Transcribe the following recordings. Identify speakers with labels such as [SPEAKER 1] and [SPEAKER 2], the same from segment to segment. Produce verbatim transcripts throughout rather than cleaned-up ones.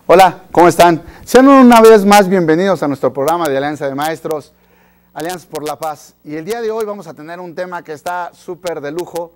[SPEAKER 1] Hola, ¿cómo están? Sean una vez más bienvenidos a nuestro programa de Alianza de Maestros, Alianzas por la Paz. Y el día de hoy vamos a tener un tema que está súper de lujo,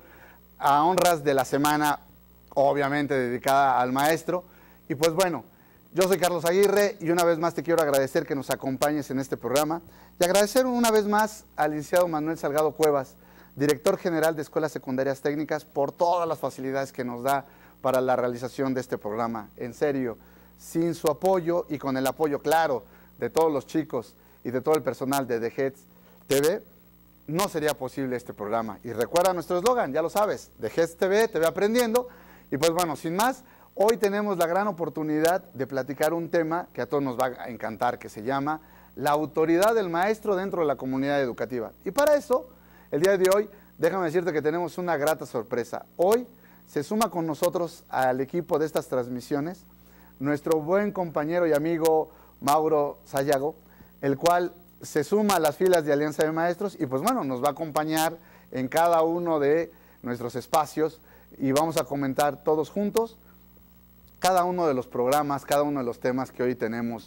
[SPEAKER 1] a honras de la semana, obviamente dedicada al maestro. Y pues bueno, yo soy Carlos Aguirre y una vez más te quiero agradecer que nos acompañes en este programa y agradecer una vez más al licenciado Manuel Salgado Cuevas, director general de Escuelas Secundarias Técnicas, por todas las facilidades que nos da para la realización de este programa. En serio, sin su apoyo y con el apoyo, claro, de todos los chicos y de todo el personal de The Heads T V, no sería posible este programa. Y recuerda nuestro eslogan, ya lo sabes, The Heads T V, T V aprendiendo. Y pues bueno, sin más, hoy tenemos la gran oportunidad de platicar un tema que a todos nos va a encantar, que se llama la autoridad del maestro dentro de la comunidad educativa. Y para eso, el día de hoy, déjame decirte que tenemos una grata sorpresa. Hoy se suma con nosotros al equipo de estas transmisiones nuestro buen compañero y amigo Mauro Sayago, el cual se suma a las filas de Alianza de Maestros y pues bueno, nos va a acompañar en cada uno de nuestros espacios y vamos a comentar todos juntos cada uno de los programas, cada uno de los temas que hoy tenemos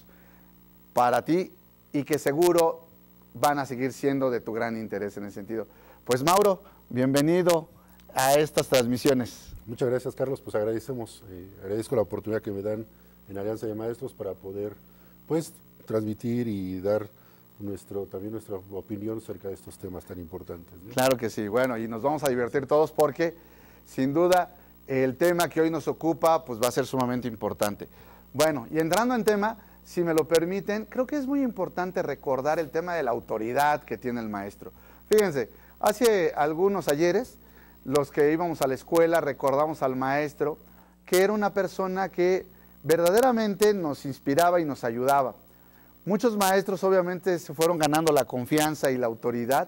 [SPEAKER 1] para ti y que seguro van a seguir siendo de tu gran interés en ese sentido. Pues Mauro, bienvenido a estas transmisiones.
[SPEAKER 2] Muchas gracias, Carlos. Pues agradecemos, eh, agradezco la oportunidad que me dan en Alianza de Maestros para poder, pues, transmitir y dar nuestro, también nuestra opinión acerca de estos temas tan importantes, ¿no?
[SPEAKER 1] Claro que sí. Bueno, y nos vamos a divertir todos porque, sin duda, el tema que hoy nos ocupa, pues, va a ser sumamente importante. Bueno, y entrando en tema, si me lo permiten, creo que es muy importante recordar el tema de la autoridad que tiene el maestro. Fíjense, hace algunos ayeres, los que íbamos a la escuela recordamos al maestro, que era una persona que verdaderamente nos inspiraba y nos ayudaba. Muchos maestros obviamente se fueron ganando la confianza y la autoridad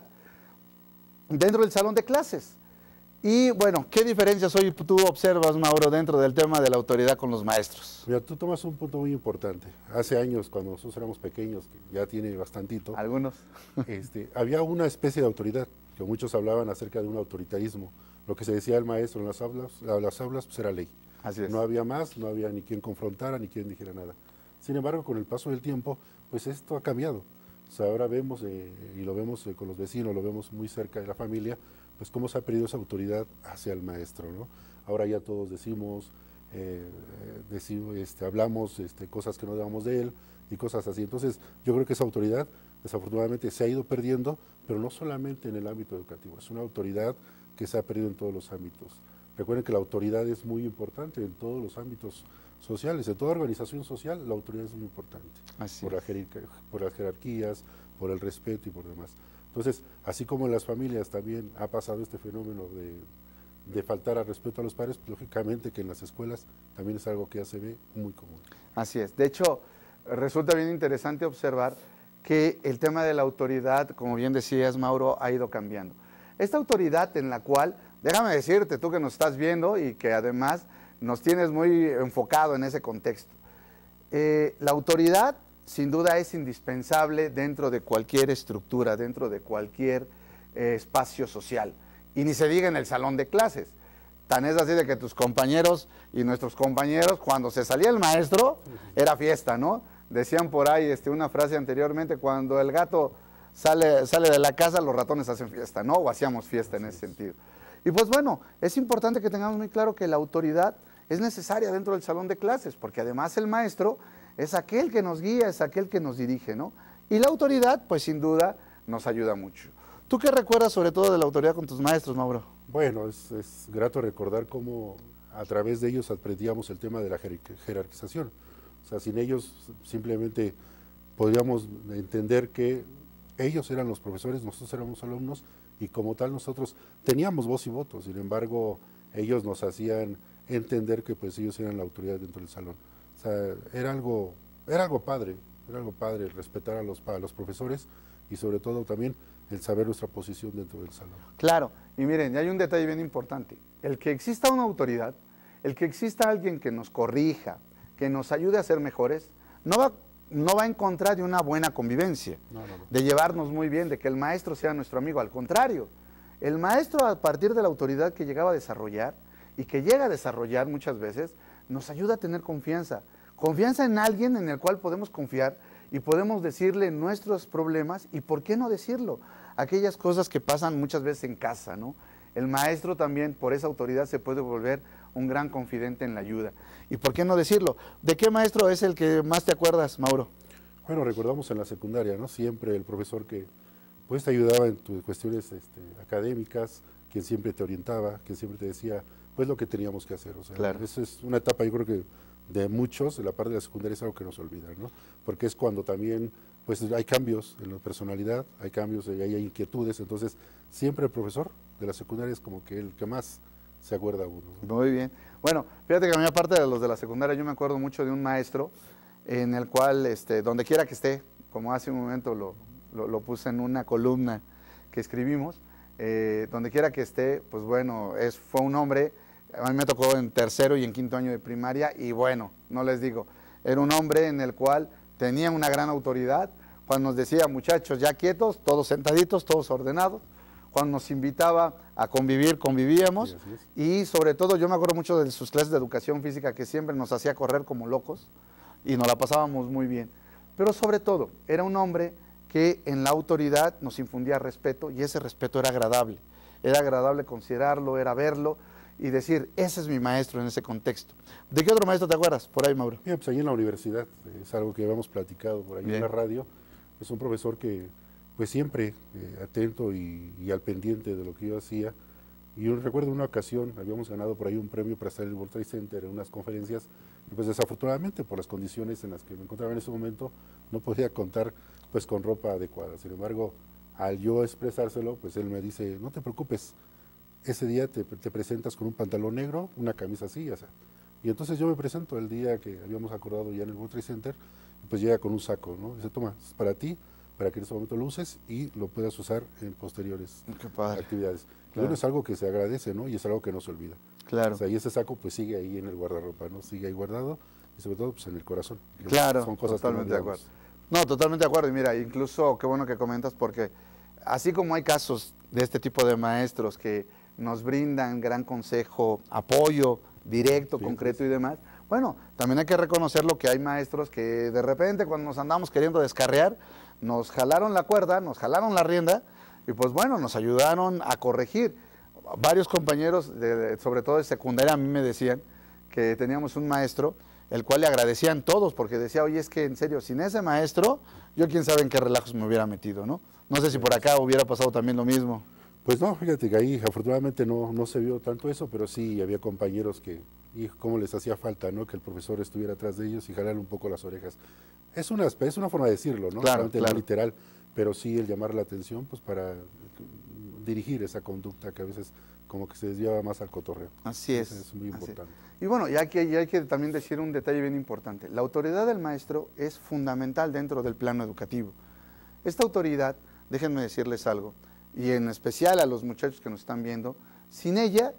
[SPEAKER 1] dentro del salón de clases. Y bueno, ¿qué diferencias hoy tú observas, Mauro, dentro del tema de la autoridad con los maestros?
[SPEAKER 2] Mira, tú tomas un punto muy importante. Hace años, cuando nosotros éramos pequeños, que ya tiene bastantito,
[SPEAKER 1] algunos,
[SPEAKER 2] este, había una especie de autoridad, que muchos hablaban acerca de un autoritarismo. Lo que se decía el maestro en las aulas, en las aulas pues era ley.
[SPEAKER 1] Así es.
[SPEAKER 2] No había más, no había ni quien confrontara, ni quien dijera nada. Sin embargo, con el paso del tiempo, pues esto ha cambiado. O sea, ahora vemos, eh, y lo vemos eh, con los vecinos, lo vemos muy cerca de la familia, pues cómo se ha perdido esa autoridad hacia el maestro, ¿no? Ahora ya todos decimos, eh, decimos este, hablamos este, cosas que no debamos de él y cosas así. Entonces, yo creo que esa autoridad, desafortunadamente, se ha ido perdiendo, pero no solamente en el ámbito educativo, es una autoridad que se ha perdido en todos los ámbitos. Recuerden que la autoridad es muy importante en todos los ámbitos sociales, en toda organización social la autoridad es muy importante,
[SPEAKER 1] Así
[SPEAKER 2] por, la por las jerarquías, por el respeto y por demás. Entonces, así como en las familias también ha pasado este fenómeno de, de faltar al respeto a los padres, lógicamente que en las escuelas también es algo que ya se ve muy común.
[SPEAKER 1] Así es. De hecho, resulta bien interesante observar que el tema de la autoridad, como bien decías, Mauro, ha ido cambiando. Esta autoridad en la cual, déjame decirte, tú que nos estás viendo y que además nos tienes muy enfocado en ese contexto, eh, la autoridad sin duda es indispensable dentro de cualquier estructura, dentro de cualquier eh, espacio social, y ni se diga en el salón de clases. Tan es así de que tus compañeros y nuestros compañeros, cuando se salía el maestro, era fiesta, ¿no? Decían por ahí este, una frase anteriormente, cuando el gato Sale, sale de la casa, los ratones hacen fiesta, ¿no? O hacíamos fiesta en ese sentido. Y pues bueno, es importante que tengamos muy claro que la autoridad es necesaria dentro del salón de clases, porque además el maestro es aquel que nos guía, es aquel que nos dirige, ¿no? Y la autoridad, pues sin duda, nos ayuda mucho. ¿Tú qué recuerdas sobre todo de la autoridad con tus maestros, Mauro?
[SPEAKER 2] Bueno, es, es grato recordar cómo a través de ellos aprendíamos el tema de la jer jerarquización. O sea, sin ellos simplemente podríamos entender que ellos eran los profesores, nosotros éramos alumnos y como tal nosotros teníamos voz y voto. Sin embargo, ellos nos hacían entender que pues ellos eran la autoridad dentro del salón. O sea, era algo, era algo padre, era algo padre respetar a los, a los profesores y sobre todo también el saber nuestra posición dentro del salón.
[SPEAKER 1] Claro, y miren, hay un detalle bien importante. El que exista una autoridad, el que exista alguien que nos corrija, que nos ayude a ser mejores, no va no va en contra de una buena convivencia,
[SPEAKER 2] no, no, no.
[SPEAKER 1] de llevarnos muy bien, de que el maestro sea nuestro amigo. Al contrario, el maestro, a partir de la autoridad que llegaba a desarrollar y que llega a desarrollar muchas veces, nos ayuda a tener confianza. Confianza en alguien en el cual podemos confiar y podemos decirle nuestros problemas y por qué no decirlo. Aquellas cosas que pasan muchas veces en casa, ¿no? El maestro también por esa autoridad se puede volver un gran confidente en la ayuda. ¿Y por qué no decirlo? ¿De qué maestro es el que más te acuerdas, Mauro?
[SPEAKER 2] Bueno, recordamos en la secundaria, ¿no? Siempre el profesor que pues te ayudaba en tus cuestiones este, académicas, quien siempre te orientaba, quien siempre te decía pues lo que teníamos que hacer. O sea,
[SPEAKER 1] claro.
[SPEAKER 2] Esa es una etapa, yo creo que de muchos, de la parte de la secundaria es algo que no se olvida, ¿no? Porque es cuando también pues hay cambios en la personalidad, hay cambios, hay, hay inquietudes, entonces siempre el profesor de la secundaria es como que el que más se acuerda uno, ¿no?
[SPEAKER 1] Muy bien. Bueno, fíjate que a mí aparte de los de la secundaria, yo me acuerdo mucho de un maestro en el cual, este, donde quiera que esté, como hace un momento lo, lo, lo puse en una columna que escribimos, eh, donde quiera que esté, pues bueno, es, fue un hombre, a mí me tocó en tercero y en quinto año de primaria, y bueno, no les digo, era un hombre en el cual tenía una gran autoridad, cuando nos decía, muchachos, ya quietos, todos sentaditos, todos ordenados, cuando nos invitaba a convivir, convivíamos, sí, y sobre todo yo me acuerdo mucho de sus clases de educación física que siempre nos hacía correr como locos y nos la pasábamos muy bien, pero sobre todo era un hombre que en la autoridad nos infundía respeto y ese respeto era agradable, era agradable considerarlo, era verlo y decir, ese es mi maestro en ese contexto. ¿De qué otro maestro te acuerdas? Por ahí, Mauro.
[SPEAKER 2] Mira, pues ahí en la universidad, es algo que habíamos platicado por ahí bien en la radio, es un profesor que pues siempre eh, atento y, y al pendiente de lo que yo hacía. Y yo recuerdo una ocasión, habíamos ganado por ahí un premio para estar en el World Trade Center en unas conferencias, y pues desafortunadamente por las condiciones en las que me encontraba en ese momento, no podía contar pues con ropa adecuada. Sin embargo, al yo expresárselo, pues él me dice, no te preocupes, ese día te, te presentas con un pantalón negro, una camisa así, o sea. Y entonces yo me presento el día que habíamos acordado ya en el World Trade Center, y pues llega con un saco, ¿no? Dice, toma, es para ti, para que en ese momento lo uses y lo puedas usar en posteriores actividades. Claro. Y bueno, es algo que se agradece, ¿no? Y es algo que no se olvida.
[SPEAKER 1] Claro.
[SPEAKER 2] O sea, y ese saco pues sigue ahí en el guardarropa, ¿no? Sigue ahí guardado y sobre todo pues en el corazón.
[SPEAKER 1] Claro,
[SPEAKER 2] son cosas
[SPEAKER 1] totalmente
[SPEAKER 2] que no
[SPEAKER 1] de acuerdo. No, totalmente de acuerdo. Y mira, incluso qué bueno que comentas porque así como hay casos de este tipo de maestros que nos brindan gran consejo, apoyo directo, sí, concreto sí. y demás, bueno, también hay que reconocer lo que hay maestros que de repente cuando nos andamos queriendo descarriar, nos jalaron la cuerda, nos jalaron la rienda y pues bueno, nos ayudaron a corregir. Varios compañeros, de, de, sobre todo de secundaria, a mí me decían que teníamos un maestro, el cual le agradecían todos, porque decía, oye, es que en serio, sin ese maestro, yo quién sabe en qué relajos me hubiera metido, ¿no? No sé si por acá hubiera pasado también lo mismo.
[SPEAKER 2] Pues no, fíjate que ahí afortunadamente no, no se vio tanto eso, pero sí había compañeros que, y cómo les hacía falta, ¿no? Que el profesor estuviera atrás de ellos y jalarle un poco las orejas. Es una, es una forma de decirlo, ¿no?
[SPEAKER 1] Claro, claro.
[SPEAKER 2] No literal, pero sí el llamar la atención, pues para dirigir esa conducta que a veces como que se desviaba más al cotorreo.
[SPEAKER 1] Así es.
[SPEAKER 2] Eso es muy importante.
[SPEAKER 1] Es. Y bueno, y hay, que, y hay que también decir un detalle bien importante. La autoridad del maestro es fundamental dentro del plano educativo. Esta autoridad, déjenme decirles algo, y en especial a los muchachos que nos están viendo, sin ella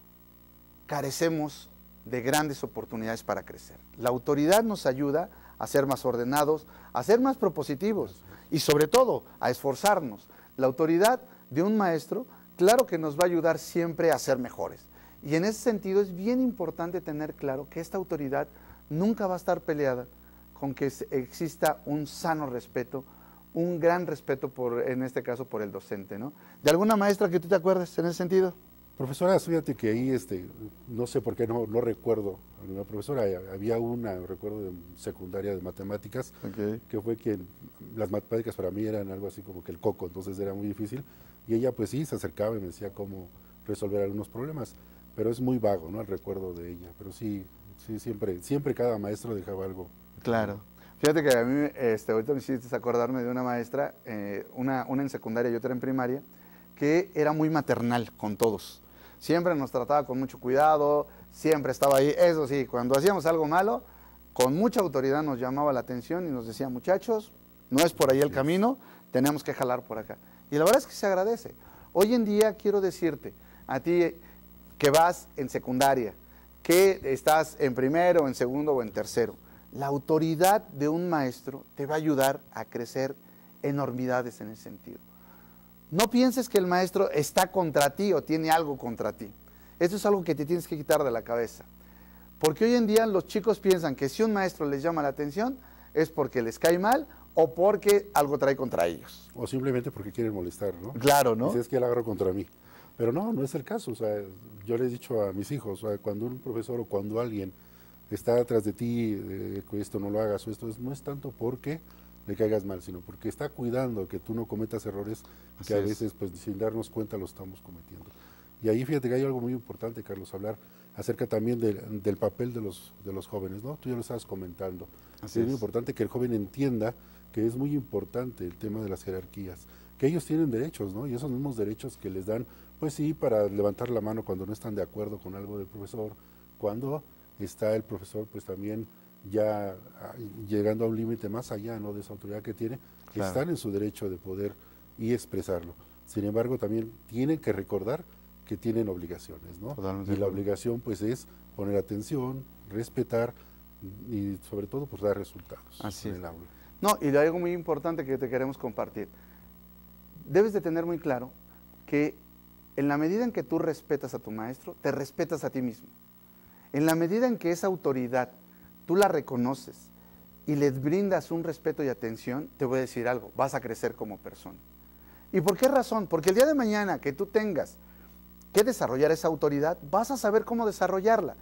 [SPEAKER 1] carecemos de grandes oportunidades para crecer. La autoridad nos ayuda a ser más ordenados, a ser más propositivos y sobre todo a esforzarnos. La autoridad de un maestro, claro que nos va a ayudar siempre a ser mejores. Y en ese sentido es bien importante tener claro que esta autoridad nunca va a estar peleada con que exista un sano respeto, un gran respeto, por, en este caso, por el docente, ¿no? ¿De alguna maestra que tú te acuerdes en ese sentido?
[SPEAKER 2] Profesora, fíjate que ahí, este, no sé por qué no, no recuerdo a una profesora, había una, recuerdo de secundaria de matemáticas, okay. que fue quien, las matemáticas para mí eran algo así como que el coco, entonces era muy difícil, y ella pues sí se acercaba y me decía cómo resolver algunos problemas, pero es muy vago, ¿no? El recuerdo de ella, pero sí, sí siempre, siempre cada maestro dejaba algo.
[SPEAKER 1] Claro. Fíjate que a mí, este, ahorita me hiciste acordarme de una maestra, eh, una, una en secundaria y otra en primaria, que era muy maternal con todos. Siempre nos trataba con mucho cuidado, siempre estaba ahí. Eso sí, cuando hacíamos algo malo, con mucha autoridad nos llamaba la atención y nos decía, muchachos, no es por ahí el camino, tenemos que jalar por acá. Y la verdad es que se agradece. Hoy en día quiero decirte, a ti que vas en secundaria, que estás en primero, en segundo o en tercero, la autoridad de un maestro te va a ayudar a crecer enormidades en ese sentido. No pienses que el maestro está contra ti o tiene algo contra ti. Esto es algo que te tienes que quitar de la cabeza. Porque hoy en día los chicos piensan que si un maestro les llama la atención es porque les cae mal o porque algo trae contra ellos.
[SPEAKER 2] O simplemente porque quieren molestar, ¿no?
[SPEAKER 1] Claro, ¿no?
[SPEAKER 2] Dice, es que él agarró contra mí. Pero no, no es el caso. O sea, yo les he dicho a mis hijos, o sea, cuando un profesor o cuando alguien está atrás de ti, de que esto no lo hagas o esto, es, no es tanto porque le caigas mal, sino porque está cuidando que tú no cometas errores
[SPEAKER 1] Así
[SPEAKER 2] que a
[SPEAKER 1] es.
[SPEAKER 2] veces, pues sin darnos cuenta, lo estamos cometiendo. Y ahí fíjate que hay algo muy importante, Carlos, hablar acerca también de, del papel de los, de los jóvenes, ¿no? Tú ya lo estabas comentando.
[SPEAKER 1] Así
[SPEAKER 2] es muy
[SPEAKER 1] es.
[SPEAKER 2] importante que el joven entienda que es muy importante el tema de las jerarquías, que ellos tienen derechos, ¿no? Y esos mismos derechos que les dan, pues sí, para levantar la mano cuando no están de acuerdo con algo del profesor, cuando está el profesor, pues también ya ah, llegando a un límite más allá, ¿no?, de esa autoridad que tiene,
[SPEAKER 1] Claro.
[SPEAKER 2] están en su derecho de poder y expresarlo. Sin embargo, también tienen que recordar que tienen obligaciones, ¿no?
[SPEAKER 1] Totalmente
[SPEAKER 2] Y
[SPEAKER 1] de
[SPEAKER 2] la
[SPEAKER 1] acuerdo.
[SPEAKER 2] obligación, pues, es poner atención, respetar y, sobre todo, pues, dar resultados
[SPEAKER 1] Así
[SPEAKER 2] en
[SPEAKER 1] es.
[SPEAKER 2] el aula.
[SPEAKER 1] No, y algo muy importante que te queremos compartir. Debes de tener muy claro que en la medida en que tú respetas a tu maestro, te respetas a ti mismo. En la medida en que esa autoridad tú la reconoces y les brindas un respeto y atención, te voy a decir algo, vas a crecer como persona. ¿Y por qué razón? Porque el día de mañana que tú tengas que desarrollar esa autoridad, vas a saber cómo desarrollarla.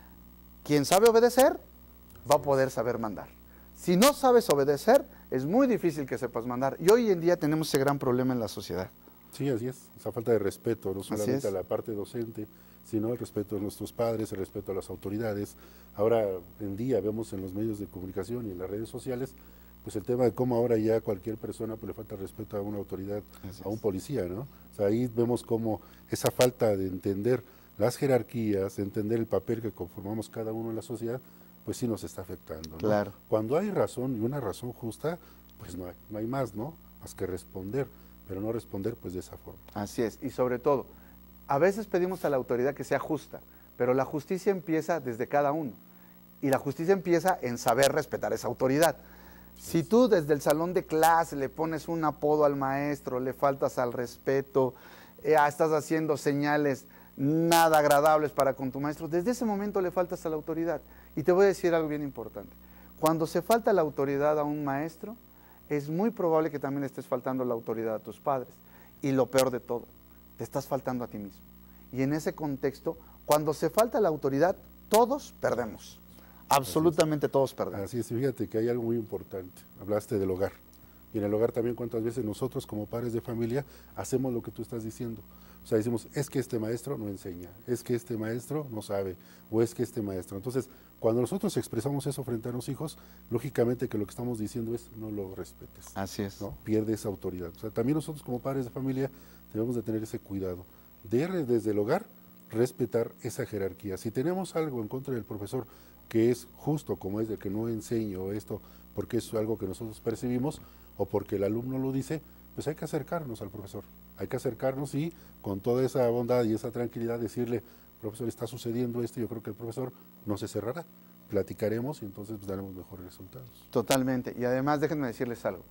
[SPEAKER 1] Quien sabe obedecer, va a poder saber mandar. Si no sabes obedecer, es muy difícil que sepas mandar. Y hoy en día tenemos ese gran problema en la sociedad.
[SPEAKER 2] Sí, así es, esa falta de respeto, no
[SPEAKER 1] Así
[SPEAKER 2] solamente
[SPEAKER 1] es.
[SPEAKER 2] a la parte docente, sino el respeto a nuestros padres, el respeto a las autoridades. Ahora en día vemos en los medios de comunicación y en las redes sociales, pues el tema de cómo ahora ya cualquier persona pues le falta respeto a una autoridad,
[SPEAKER 1] Así
[SPEAKER 2] a un
[SPEAKER 1] es.
[SPEAKER 2] policía, ¿no? O sea, ahí vemos cómo esa falta de entender las jerarquías, de entender el papel que conformamos cada uno en la sociedad, pues sí nos está afectando, ¿no?
[SPEAKER 1] Claro.
[SPEAKER 2] Cuando hay razón y una razón justa, pues no hay, no hay más, ¿no? Más que responder, pero no responder pues de esa forma.
[SPEAKER 1] Así es. Y sobre todo, a veces pedimos a la autoridad que sea justa, pero la justicia empieza desde cada uno. Y la justicia empieza en saber respetar esa autoridad. Si tú desde el salón de clase le pones un apodo al maestro, le faltas al respeto, eh, estás haciendo señales nada agradables para con tu maestro, desde ese momento le faltas a la autoridad. Y te voy a decir algo bien importante. Cuando se falta la autoridad a un maestro, es muy probable que también le estés faltando la autoridad a tus padres. Y lo peor de todo, te estás faltando a ti mismo. Y en ese contexto, cuando se falta la autoridad, todos perdemos. Absolutamente todos perdemos.
[SPEAKER 2] Así es, fíjate que hay algo muy importante. Hablaste del hogar. Y en el hogar también cuántas veces nosotros como padres de familia hacemos lo que tú estás diciendo. O sea, decimos, es que este maestro no enseña, es que este maestro no sabe, o es que este maestro. Entonces, cuando nosotros expresamos eso frente a los hijos, lógicamente que lo que estamos diciendo es, no lo respetes.
[SPEAKER 1] Así es.
[SPEAKER 2] ¿No? Pierde esa autoridad. O sea, también nosotros como padres de familia debemos de tener ese cuidado de desde el hogar respetar esa jerarquía. Si tenemos algo en contra del profesor que es justo, como es de que no enseño esto porque es algo que nosotros percibimos o porque el alumno lo dice, pues hay que acercarnos al profesor. Hay que acercarnos y con toda esa bondad y esa tranquilidad decirle, profesor, está sucediendo esto, yo creo que el profesor no se cerrará. Platicaremos y entonces pues, daremos mejores resultados.
[SPEAKER 1] Totalmente. Y además, déjenme decirles algo.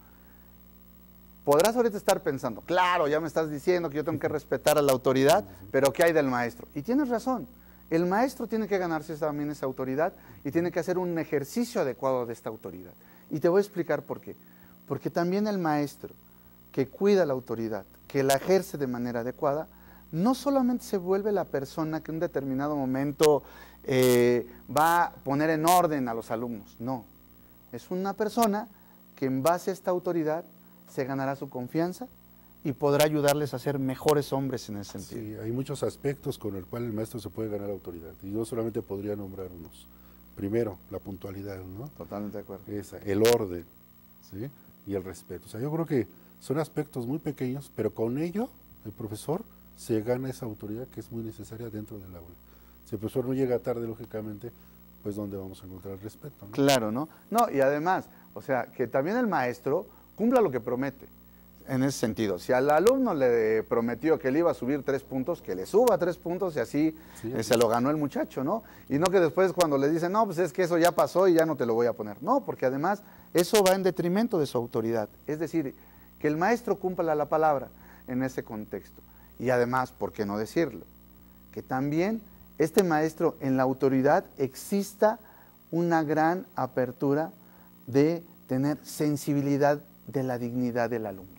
[SPEAKER 1] Podrás ahorita estar pensando, claro, ya me estás diciendo que yo tengo que respetar a la autoridad, pero ¿qué hay del maestro? Y tienes razón. El maestro tiene que ganarse también esa autoridad y tiene que hacer un ejercicio adecuado de esta autoridad. Y te voy a explicar por qué. Porque también el maestro que cuida la autoridad, que la ejerce de manera adecuada, no solamente se vuelve la persona que en un determinado momento eh, va a poner en orden a los alumnos, no. Es una persona que en base a esta autoridad se ganará su confianza y podrá ayudarles a ser mejores hombres en ese sentido.
[SPEAKER 2] Sí, hay muchos aspectos con el cual el maestro se puede ganar autoridad y yo solamente podría nombrar unos. Primero, la puntualidad, ¿no?
[SPEAKER 1] Totalmente de acuerdo.
[SPEAKER 2] Esa, el orden, ¿sí? Y el respeto. O sea, yo creo que son aspectos muy pequeños, pero con ello el profesor se gana esa autoridad que es muy necesaria dentro del aula. Si el profesor no llega tarde, lógicamente, pues ¿dónde vamos a encontrar el respeto? ¿no?
[SPEAKER 1] Claro, ¿no? No, y además, o sea, que también el maestro cumpla lo que promete. En ese sentido, si al alumno le prometió que le iba a subir tres puntos, que le suba tres puntos y así
[SPEAKER 2] Sí,
[SPEAKER 1] eh,
[SPEAKER 2] así
[SPEAKER 1] se lo ganó el muchacho, ¿no? Y no que después cuando le dicen, no, pues es que eso ya pasó y ya no te lo voy a poner. No, porque además eso va en detrimento de su autoridad. Es decir, que el maestro cumpla la palabra en ese contexto. Y además, ¿por qué no decirlo? Que también este maestro en la autoridad exista una gran apertura de tener sensibilidad de la dignidad del alumno.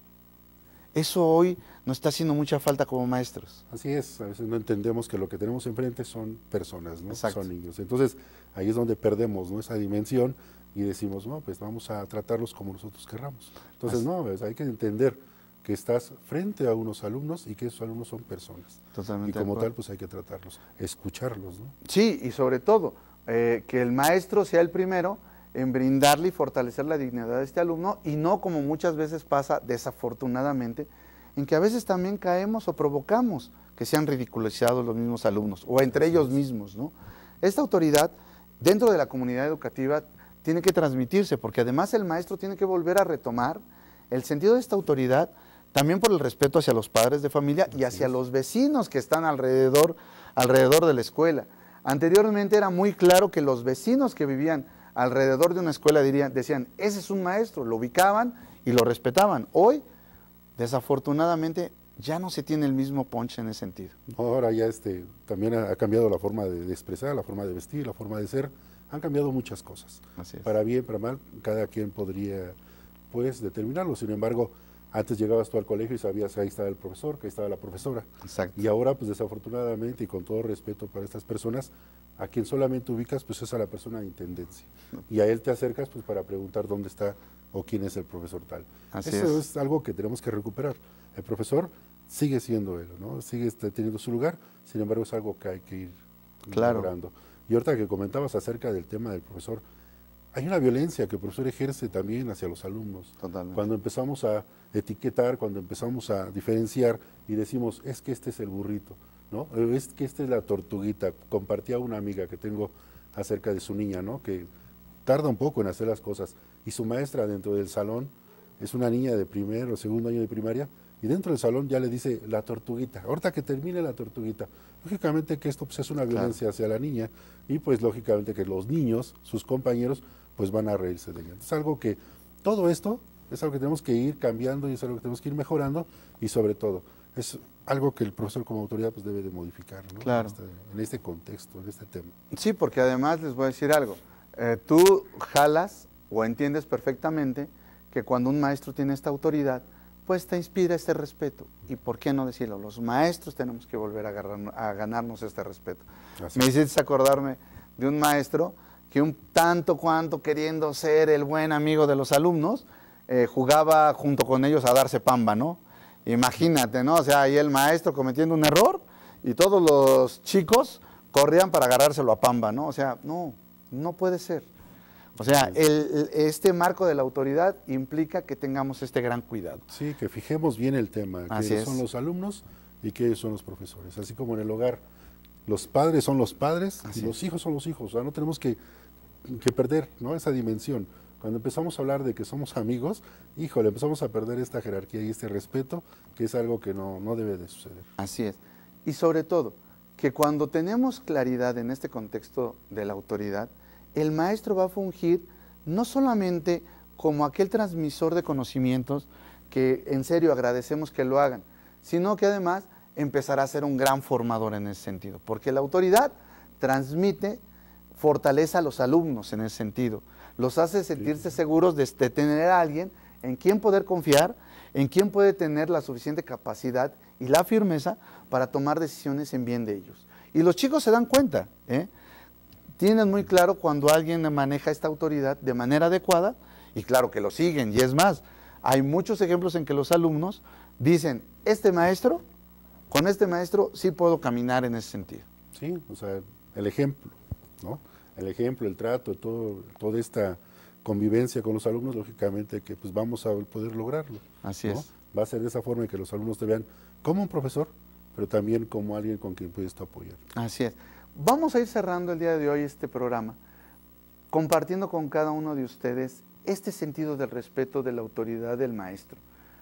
[SPEAKER 1] Eso hoy nos está haciendo mucha falta como maestros.
[SPEAKER 2] Así es, a veces no entendemos que lo que tenemos enfrente son personas, ¿no?
[SPEAKER 1] Exacto.
[SPEAKER 2] Son niños. Entonces, ahí es donde perdemos, ¿no?, esa dimensión y decimos, no, pues vamos a tratarlos como nosotros querramos. Entonces, Así. no, pues hay que entender que estás frente a unos alumnos y que esos alumnos son personas.
[SPEAKER 1] Totalmente.
[SPEAKER 2] Y como tal, pues hay que tratarlos, escucharlos, ¿no?
[SPEAKER 1] Sí, y sobre todo, eh, que el maestro sea el primero en brindarle y fortalecer la dignidad de este alumno, y no como muchas veces pasa, desafortunadamente, en que a veces también caemos o provocamos que sean ridiculizados los mismos alumnos, o entre ellos mismos, ¿no? Esta autoridad, dentro de la comunidad educativa, tiene que transmitirse, porque además el maestro tiene que volver a retomar el sentido de esta autoridad, también por el respeto hacia los padres de familia y hacia los vecinos que están alrededor, alrededor de la escuela. Anteriormente era muy claro que los vecinos que vivían alrededor de una escuela dirían, decían, ese es un maestro, lo ubicaban y lo respetaban. Hoy, desafortunadamente, ya no se tiene el mismo punch en ese sentido.
[SPEAKER 2] Ahora ya este, también ha, ha cambiado la forma de, de expresar, la forma de vestir, la forma de ser. Han cambiado muchas cosas.
[SPEAKER 1] Así es.
[SPEAKER 2] Para bien, para mal, cada quien podría, pues, determinarlo. Sin embargo, antes llegabas tú al colegio y sabías que ahí estaba el profesor, que ahí estaba la profesora.
[SPEAKER 1] Exacto.
[SPEAKER 2] Y ahora, pues desafortunadamente, y con todo respeto para estas personas, a quien solamente ubicas, pues es a la persona de intendencia. Y a él te acercas, pues, para preguntar dónde está o quién es el profesor tal.
[SPEAKER 1] Así
[SPEAKER 2] Eso
[SPEAKER 1] es.
[SPEAKER 2] es algo que tenemos que recuperar. El profesor sigue siendo él, ¿no? Sigue este, teniendo su lugar, sin embargo, es algo que hay que ir
[SPEAKER 1] Claro.
[SPEAKER 2] logrando. Y ahorita que comentabas acerca del tema del profesor, hay una violencia que el profesor ejerce también hacia los alumnos.
[SPEAKER 1] Totalmente.
[SPEAKER 2] Cuando empezamos a etiquetar, cuando empezamos a diferenciar y decimos, es que este es el burrito, ¿no? Es que esta es la tortuguita. Compartía una amiga que tengo acerca de su niña, ¿no?, que tarda un poco en hacer las cosas. Y su maestra dentro del salón es una niña de primer o segundo año de primaria, y dentro del salón ya le dice la tortuguita, ahorita que termine la tortuguita. Lógicamente que esto, pues, es una violencia, claro, hacia la niña, y pues lógicamente que los niños, sus compañeros, pues van a reírse de ella. Es algo que, todo esto es algo que tenemos que ir cambiando y es algo que tenemos que ir mejorando, y sobre todo, es algo que el profesor como autoridad pues debe de modificar, ¿no?
[SPEAKER 1] Claro.
[SPEAKER 2] En este, en este contexto, en este tema.
[SPEAKER 1] Sí, porque además les voy a decir algo, eh, tú jalas o entiendes perfectamente que cuando un maestro tiene esta autoridad, pues te inspira este respeto. ¿Y por qué no decirlo? Los maestros tenemos que volver a, agarrar, a ganarnos este respeto. Así Me hiciste acordarme de un maestro que un tanto cuanto queriendo ser el buen amigo de los alumnos, eh, jugaba junto con ellos a darse pamba, ¿no? Imagínate, ¿no? O sea, ahí el maestro cometiendo un error y todos los chicos corrían para agarrárselo a pamba, ¿no? O sea, no, no puede ser. O sea, el, este marco de la autoridad implica que tengamos este gran cuidado.
[SPEAKER 2] Sí, que fijemos bien el tema, que son los alumnos y que son los profesores. Así como en el hogar, los padres son los padres Así y los es. hijos son los hijos. O sea, no tenemos que, que perder, ¿no?, esa dimensión. Cuando empezamos a hablar de que somos amigos, híjole, empezamos a perder esta jerarquía y este respeto, que es algo que no, no debe de suceder.
[SPEAKER 1] Así es. Y sobre todo, que cuando tenemos claridad en este contexto de la autoridad, el maestro va a fungir no solamente como aquel transmisor de conocimientos que en serio agradecemos que lo hagan, sino que además empezará a ser un gran formador en ese sentido, porque la autoridad transmite fortaleza a los alumnos en ese sentido, los hace sentirse seguros de, de tener a alguien en quien poder confiar, en quien puede tener la suficiente capacidad y la firmeza para tomar decisiones en bien de ellos. Y los chicos se dan cuenta, ¿eh? Tienen muy claro cuando alguien maneja esta autoridad de manera adecuada y claro que lo siguen. Y es más, hay muchos ejemplos en que los alumnos dicen, este maestro, con este maestro sí puedo caminar en ese sentido.
[SPEAKER 2] Sí, o sea, el ejemplo, ¿no? El ejemplo, el trato, todo, toda esta convivencia con los alumnos, lógicamente que pues vamos a poder lograrlo.
[SPEAKER 1] Así
[SPEAKER 2] ¿no?
[SPEAKER 1] es.
[SPEAKER 2] Va a ser de esa forma en que los alumnos te vean como un profesor, pero también como alguien con quien puedes tú apoyar.
[SPEAKER 1] Así es. Vamos a ir cerrando el día de hoy este programa, compartiendo con cada uno de ustedes este sentido del respeto de la autoridad del maestro.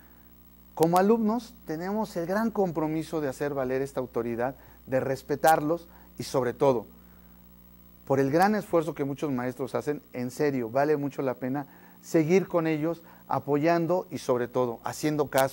[SPEAKER 1] Como alumnos tenemos el gran compromiso de hacer valer esta autoridad, de respetarlos y sobre todo, por el gran esfuerzo que muchos maestros hacen, en serio, vale mucho la pena seguir con ellos, apoyando y sobre todo, haciendo caso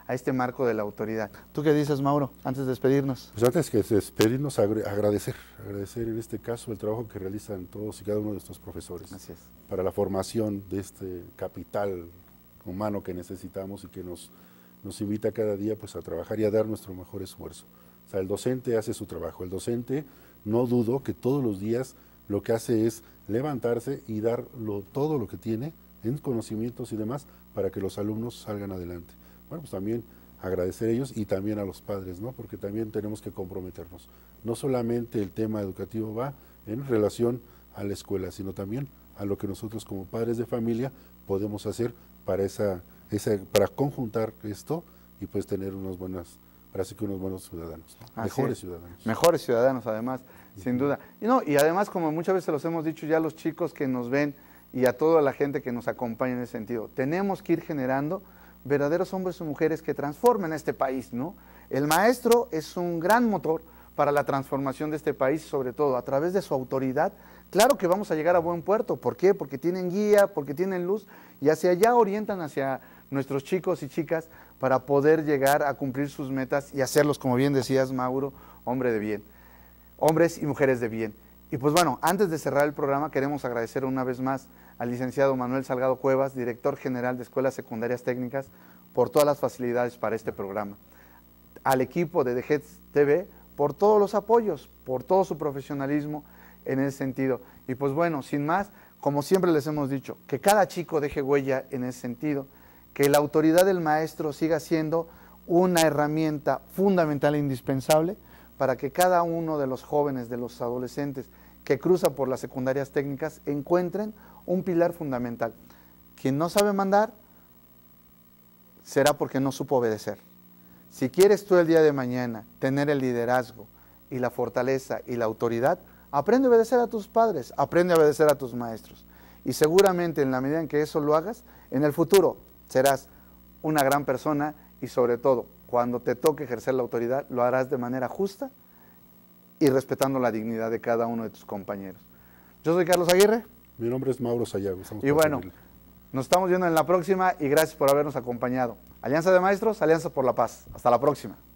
[SPEAKER 1] a este marco de la autoridad. ¿Tú qué dices, Mauro, antes de despedirnos?
[SPEAKER 2] Pues antes que despedirnos, agradecer, agradecer en este caso el trabajo que realizan todos y cada uno de estos profesores.
[SPEAKER 1] Así es.
[SPEAKER 2] Para la formación de este capital humano que necesitamos y que nos, nos invita cada día pues a trabajar y a dar nuestro mejor esfuerzo. O sea, el docente hace su trabajo, el docente no dudo que todos los días lo que hace es levantarse y dar lo, todo lo que tiene en conocimientos y demás para que los alumnos salgan adelante. Bueno, pues también agradecer a ellos y también a los padres, ¿no? Porque también tenemos que comprometernos. No solamente el tema educativo va en relación a la escuela, sino también a lo que nosotros como padres de familia podemos hacer para esa, esa para conjuntar esto y pues tener unos buenas, parece que unos buenos ciudadanos, ¿no? Mejores ciudadanos.
[SPEAKER 1] Mejores ciudadanos, además, uh-huh. sin duda. Y no, y además, como muchas veces los hemos dicho ya a los chicos que nos ven y a toda la gente que nos acompaña en ese sentido, tenemos que ir generando verdaderos hombres o mujeres que transformen este país, ¿no? El maestro es un gran motor para la transformación de este país, sobre todo a través de su autoridad. Claro que vamos a llegar a buen puerto. ¿Por qué? Porque tienen guía, porque tienen luz, y hacia allá orientan hacia nuestros chicos y chicas para poder llegar a cumplir sus metas y hacerlos, como bien decías, Mauro, hombre de bien, hombres y mujeres de bien. Y pues bueno, antes de cerrar el programa, queremos agradecer una vez más al licenciado Manuel Salgado Cuevas, director general de Escuelas Secundarias Técnicas, por todas las facilidades para este programa. Al equipo de The Heads T V, por todos los apoyos, por todo su profesionalismo en ese sentido. Y pues bueno, sin más, como siempre les hemos dicho, que cada chico deje huella en ese sentido, que la autoridad del maestro siga siendo una herramienta fundamental e indispensable para que cada uno de los jóvenes, de los adolescentes que cruzan por las secundarias técnicas encuentren un pilar fundamental. Quien no sabe mandar será porque no supo obedecer. Si quieres tú el día de mañana tener el liderazgo y la fortaleza y la autoridad, aprende a obedecer a tus padres, aprende a obedecer a tus maestros. Y seguramente en la medida en que eso lo hagas, en el futuro serás una gran persona y sobre todo, cuando te toque ejercer la autoridad, lo harás de manera justa y respetando la dignidad de cada uno de tus compañeros. Yo soy Carlos Aguirre.
[SPEAKER 2] Mi nombre es Mauro Sayago.
[SPEAKER 1] Y bueno, nos estamos viendo en la próxima y gracias por habernos acompañado. Alianza de Maestros, Alianza por la Paz. Hasta la próxima.